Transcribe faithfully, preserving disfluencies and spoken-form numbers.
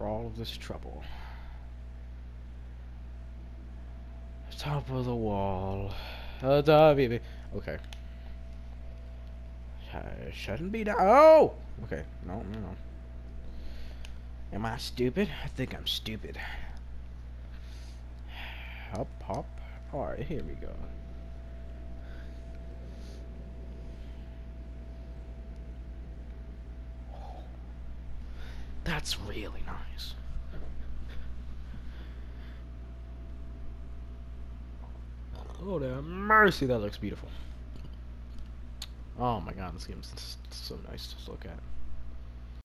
for all of this trouble. Top of the wall. Uh, duh, baby. Okay. I shouldn't be down. Oh! Okay. No, no, no. Am I stupid? I think I'm stupid. Hop, hop. Alright, here we go. That's really nice. Oh, damn mercy, that looks beautiful. Oh my god, this game's so nice to look at.